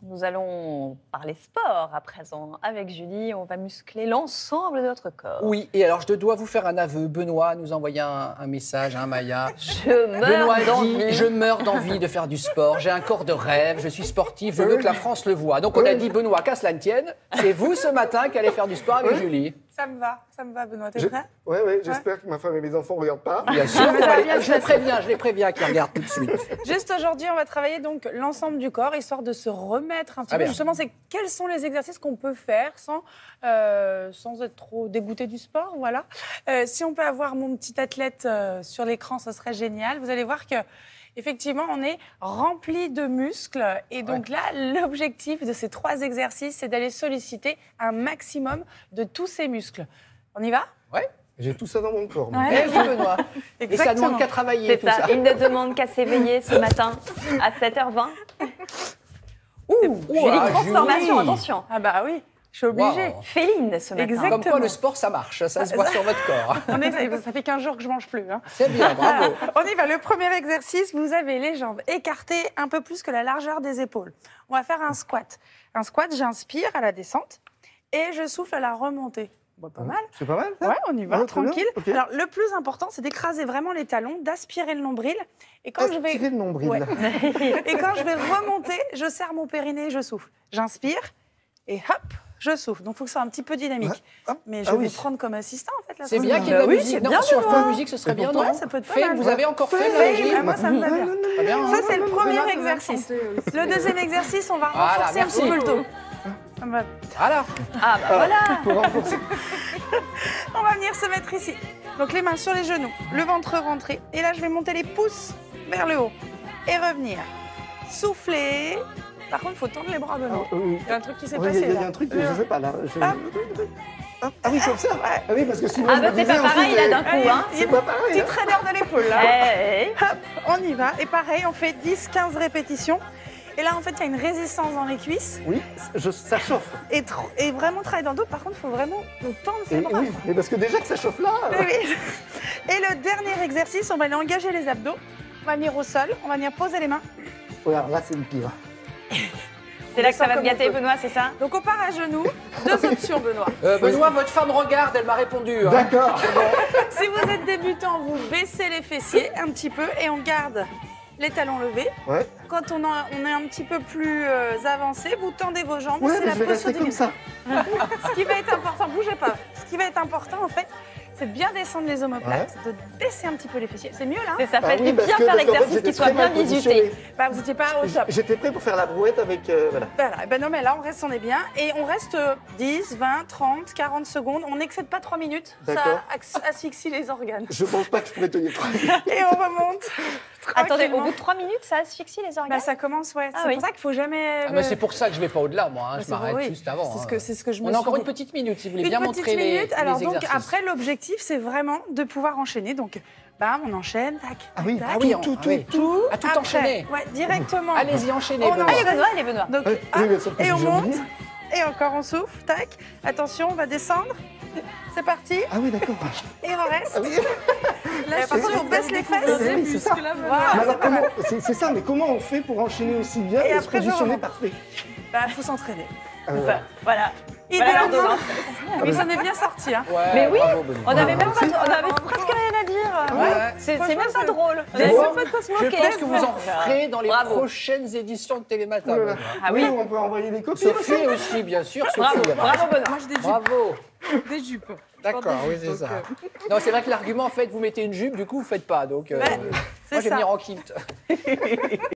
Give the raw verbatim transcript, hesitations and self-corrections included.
Nous allons parler sport à présent avec Julie. On va muscler l'ensemble de notre corps. Oui, et alors je dois vous faire un aveu. Benoît nous a envoyé un, un message, un Maya. Je meurs Benoît d'envie. dit, je meurs d'envie de faire du sport. J'ai un corps de rêve, je suis sportif, je veux que la France le voie. Donc on a dit, Benoît, qu'à cela ne tienne, c'est vous ce matin qui allez faire du sport avec Oui. Julie. Ça me va, ça me va, Benoît. T'es Je- prêt? Oui, oui, j'espère que ma femme et mes enfants ne regardent pas. Bien sûr, Mais ça va allez, bien se je les passer. préviens, je les préviens qu'ils regardent tout de suite. Juste aujourd'hui, on va travailler donc l'ensemble du corps, histoire de se remettre un petit Ah peu. bien. Justement, c'est quels sont les exercices qu'on peut faire sans, euh, sans être trop dégoûté du sport, voilà. Euh, si on peut avoir mon petit athlète euh, sur l'écran, ce serait génial. Vous allez voir que effectivement, on est rempli de muscles. Et donc là, l'objectif de ces trois exercices, c'est d'aller solliciter un maximum de tous ces muscles. On y va? Ouais. J'ai tout ça dans mon corps. moi. Ouais. Eh oui, Benoît. Et ça Exactement. demande qu'à travailler, C'est tout ça. ça. Il ne demande qu'à s'éveiller ce matin à sept heures vingt. Ouh, Julie, ah, transformation, Julie. attention. Ah bah oui, je suis obligée. Wow. Féline ce matin. Exact. Comme quoi, le Exactement. sport, ça marche, ça se voit sur votre corps. On est, ça fait quinze jours que je mange plus. Hein. C'est bien, bravo. On y va, le premier exercice, vous avez les jambes écartées un peu plus que la largeur des épaules. On va faire un squat. Un squat, j'inspire à la descente et je souffle à la remontée. Bon, pas mal. C'est pas mal, ça? Ouais, on y va, Ouais, très bien, tranquille. ok. Alors, le plus important, c'est d'écraser vraiment les talons, d'aspirer le nombril. Et quand je vais... Tirer le nombril, Ouais. là. Et quand je vais remonter, je serre mon périnée et je souffle. J'inspire et hop, je souffle. Donc, il faut que ce soit un petit peu dynamique. Ouais. Ah, Mais je ah vais oui. vous prendre comme assistant, en fait. là, C'est ça bien me- qu'il y ait de la Oui, musique. c'est Non, bien, sur Benoît. la musique, ce serait bien, pourtant, non ça peut être pas Fait, mal. vous avez encore fait la Oui, régie ah, moi, ça me va bien. Très bien, hein. Ça, c'est le premier Benoît, exercice. chanter aussi. Le deuxième exercice, on va Voilà, renforcer un merci. petit peu le dos. Ça me va. Voilà. Ah bah voilà. Pour renforcer. On va venir se mettre ici. Donc les mains sur les genoux, le ventre rentré. Et là, je vais monter les pouces vers le haut. Et revenir. Souffler. Par contre, il faut tendre les bras, Benoît. Ah, oui. Il y a un truc qui s'est Oui, passé il y a- il y a là. un truc, que Euh, je sais pas, là. je- Hop. Ah, ah oui, comme ça. Ah oui, parce que sinon, Ah je bah me c'est disais pas pareil ensuite, là mais- d'un coup. Hein. Allez, C'est pas pareil. Petit hein. traîneur de l'épaule là. Eh, eh. Hop, on y va. Et pareil, on fait dix quinze répétitions. Et là, en fait, il y a une résistance dans les cuisses. Oui, je- ça chauffe. Et, tr- et vraiment travailler dans le dos. Par contre, il faut vraiment tendre ses Et, bras. oui, mais parce que déjà que ça chauffe là. Oui, oui. Et le dernier exercice, on va aller engager les abdos. On va venir au sol, on va venir poser les mains. Ouais, alors là, c'est le pire. C'est là que ça va te Comme on gâter, peut. Benoît, c'est ça? Donc on part à genoux. Deux options, Benoît. Euh, Benoît, votre femme regarde, elle m'a répondu. hein. D'accord. Si vous êtes débutant, vous baissez les fessiers un petit peu et on garde les talons levés. Ouais. Quand on, en- on est un petit peu plus euh, avancé, vous tendez vos jambes. Ouais, c'est mais la je vais posture rester comme du ça. Ce qui va être important, bougez pas. Ce qui va être important, en fait, c'est de bien descendre les omoplates, de baisser un petit peu les fessiers. C'est mieux là? C'est ça, Ah faites oui, bien parce que- faire parce qu'en fait, l'exercice j'étais qui soit très bien mal positionné. visuté. Bah, vous n'étiez pas au top. J'étais prêt pour faire la brouette avec. euh, voilà. Voilà, et ben non, mais là, on reste, on est bien. Et on reste euh, dix, vingt, trente, quarante secondes. On n'excède pas trois minutes. Ça D'accord. ax- asphyxie les organes. Je pense pas que je pourrais tenir trois minutes. Et on remonte. Attendez, au tranquillement. bout de trois minutes, ça asphyxie les organes? Bah, ça commence, ouais. Ah c'est oui. pour ça qu'il faut jamais. Ah, mais c'est pour ça que je vais pas au-delà, moi. hein. Bah, Je c'est m'arrête vrai, oui. juste avant. C'est ce hein. que, c'est ce que je me On a encore suis une dit. petite minute, si vous voulez Une bien petite montrer les, minute. Alors, les donc, exercices. après, l'objectif, c'est vraiment de pouvoir enchaîner. Donc, bam, on enchaîne. Tac, Ah oui, tac, Ah oui, tac. on- tout, ah oui. Tout. Ah, tout après. enchaîner. Ouais, directement. Allez-y, enchaînez, On Benoît. enchaîne. Allez, Benoît, allez, Benoît. Donc, Ouais, hop, oui, mais sauf que et on j'ai monte. oublié. Et encore, on souffle. Tac. Attention, on va descendre. C'est parti. Ah oui, d'accord. Et on reste. Ah oui. Là, par contre, on baisse les fesses. Oui, c'est ça. Voilà, Mais c'est alors, pas mal. comment- c'est c'est ça, mais comment on fait pour enchaîner aussi bien Et et, se après, je positionner remonte. parfait? Bah, faut s'entraîner. Euh, Enfin, voilà. Idéalement. l'ordonnance. Mais ça est bien sorti. Hein. Ouais, Mais oui, bravo, Benoît. On n'avait même pas, on avait presque rien à dire. Ouais. C'est c'est Franchement, même pas c'est- drôle. On Mais avait bon, même pas de quoi se Je moquer. pense que vous en ferez dans les Bravo. prochaines éditions de Télématin. oh là là. Benoît. Ah oui. On peut envoyer des copies aussi. Sophie aussi, bien sûr. Sophie, Bravo, elle va- bravo Benoît. Moi, j'ai des jupes. Bravo. Des jupes. D'accord, oui, c'est ça. Non, c'est vrai que l'argument, en fait, vous mettez une jupe, du coup, vous faites pas. Donc, euh, Ouais, c'est moi, je vais ça. venir en kilt.